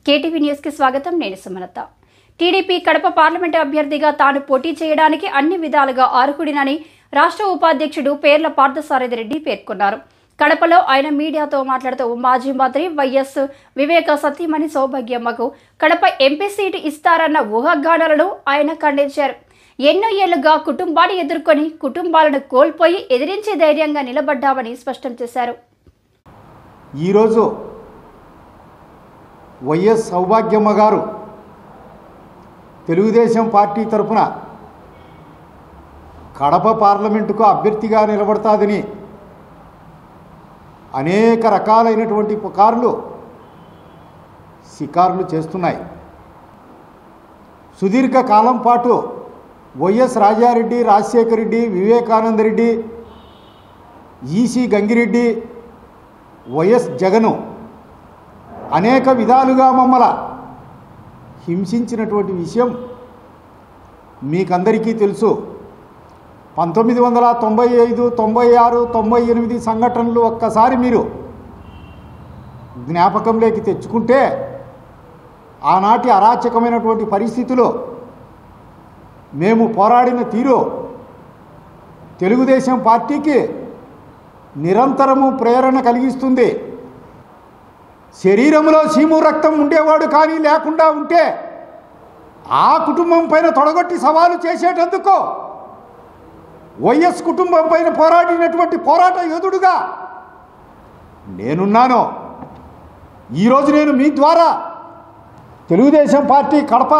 KTV news కి స్వాగతం. నేను సుమలత. టీడీపీ కడప పార్లమెంటు అభ్యర్థిగా తాను పోటీ చేయడానికి అన్ని విధాలుగా అర్హుడినని రాష్ట్ర ఉపాధ్యక్షుడు పేర్ల పార్థసారథి రెడ్డి పేర్కొన్నారు. కడపలో ఆయన మీడియాతో మాట్లాడుతూ మాజీ మంత్రి వైఎస్ వివేక సతీమణి సౌభాగ్యమ్మకు కడప ఎంపీ సీటు ఇస్తారన్న ఊహాగానాలను ఆయన ఖండించారు. ఎన్నో ఏళ్లుగా కుటుంబాన్ని ఎదుర్కొని కుటుంబాలను కోల్పోయి ఎదిరించే ధైర్యంగా నిలబడ్డామని స్పష్టం చేశారు. ఈరోజు వైఎస్ సౌభాగ్యమ్మ గారు తెలుగుదేశం పార్టీ తరఫున కడప పార్లమెంటుకు అభ్యర్థిగా నిలబడతాదని అనేక రకాలైనటువంటి పుకార్లు షికారులు చేస్తున్నాయి. సుదీర్ఘ కాలం పాటు వైఎస్ రాజారెడ్డి, రాజశేఖర రెడ్డి, వివేకానంద రెడ్డి, ఈసీ గంగిరెడ్డి, వైఎస్ జగను అనేక విధాలుగా మమ్మల్ని హింసించినటువంటి విషయం మీకందరికీ తెలుసు. 1995, 96, 98 సంఘటనలు ఒక్కసారి మీరు జ్ఞాపకంలోకి తెచ్చుకుంటే ఆనాటి అరాచకమైనటువంటి పరిస్థితులు మేము పోరాడిన తీరు తెలుగుదేశం పార్టీకి నిరంతరము ప్రేరణ కలిగిస్తుంది. శరీరంలో చీము రక్తం ఉండేవాడు కానీ లేకుండా ఉంటే ఆ కుటుంబం పైన తొడగొట్టి సవాలు చేసేటందుకు వైఎస్ కుటుంబం పైన పోరాడినటువంటి పోరాట యోధుడుగా నేనున్నాను. ఈరోజు నేను మీ ద్వారా Telugu Desam party Kadapa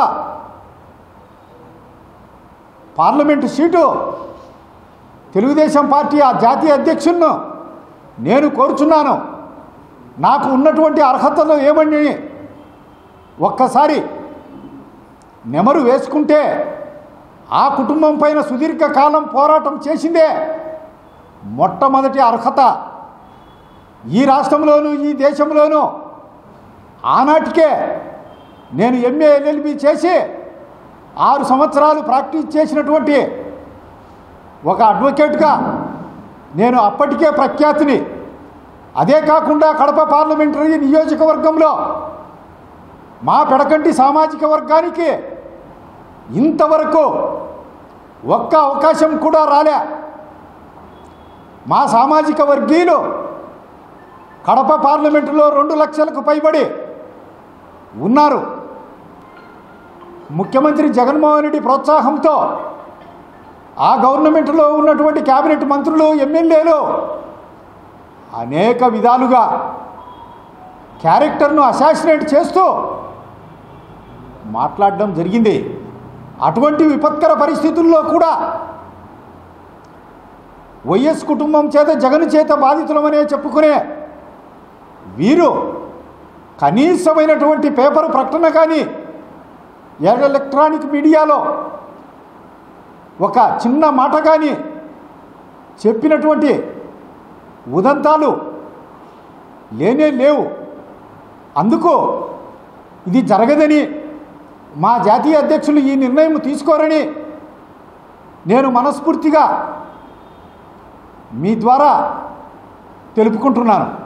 parliament seat Telugu Desam party ఆ జాతీయ అధ్యక్షులను నేను కోరుచున్నాను. నాకు ఉన్నటువంటి అర్హతలు ఏమని ఒక్కసారి నెమరు వేసుకుంటే ఆ కుటుంబం పైన సుదీర్ఘకాలం పోరాటం చేసిందే మొట్టమొదటి అర్హత. ఈ రాష్ట్రంలోనూ ఈ దేశంలోనూ ఆనాటికే నేను ఎంఏ ఎల్ఎల్బి చేసి 6 సంవత్సరాలు ప్రాక్టీస్ చేసినటువంటి ఒక అడ్వకేట్గా నేను అప్పటికే ప్రఖ్యాతిని. అదే కాకుండా కడప పార్లమెంటరీ నియోజకవర్గంలో మా పెడకంటి సామాజిక వర్గానికి ఇంతవరకు ఒక్క అవకాశం కూడా రాలే. మా సామాజిక వర్గీయులు కడప పార్లమెంటులో 2 లక్షలకు పైబడి ఉన్నారు. ముఖ్యమంత్రి జగన్మోహన్ రెడ్డి ప్రోత్సాహంతో ఆ గవర్నమెంట్లో ఉన్నటువంటి కేబినెట్ మంత్రులు, ఎమ్మెల్యేలు అనేక విధాలుగా క్యారెక్టర్ను అసాసినేట్ చేస్తూ మాట్లాడడం జరిగింది. అటువంటి విపత్కర పరిస్థితుల్లో కూడా వైఎస్ కుటుంబం చేత, జగన్ చేత బాధితులమనే చెప్పుకునే వీరు కనీసమైనటువంటి పేపర్ ప్రకటన కానీ ఎలక్ట్రానిక్ మీడియాలో ఒక చిన్న మాట కానీ చెప్పినటువంటి ఉదంతాలు లేనే లేవు. అందుకు ఇది జరగదని, మా జాతీయ అధ్యక్షులు ఈ నిర్ణయం తీసుకోరని నేను మనస్ఫూర్తిగా మీ ద్వారా తెలుపుకుంటున్నాను.